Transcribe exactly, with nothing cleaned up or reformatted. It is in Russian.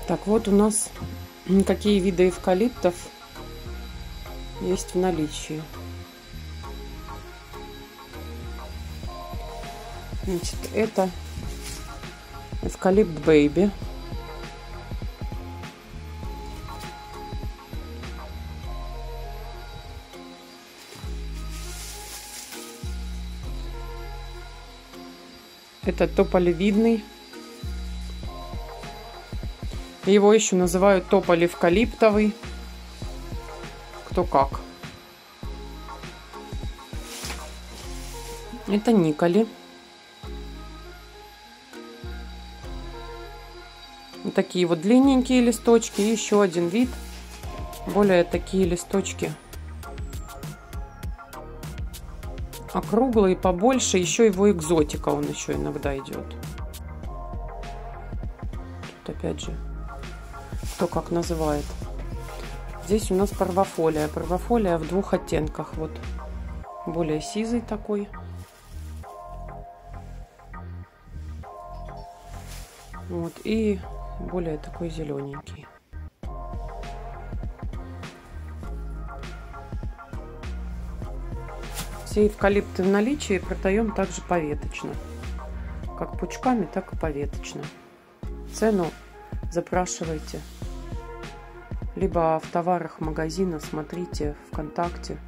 Так, вот у нас какие виды эвкалиптов есть в наличии. Значит, это эвкалипт Бэйби. Это тополевидный. Его еще называют тополь эвкалиптовый. Кто как. Это николи. Вот такие вот длинненькие листочки. И еще один вид. Более такие листочки округлые, побольше. Еще его экзотика, он еще иногда идет. Тут опять же, кто как называет. Здесь у нас парвофолия. Парвофолия в двух оттенках. Вот более сизый такой. Вот, и более такой зелененький. Все эвкалипты в наличии продаем также поветочно. Как пучками, так и поветочно. Цену запрашивайте. Либо в товарах магазина смотрите ВКонтакте.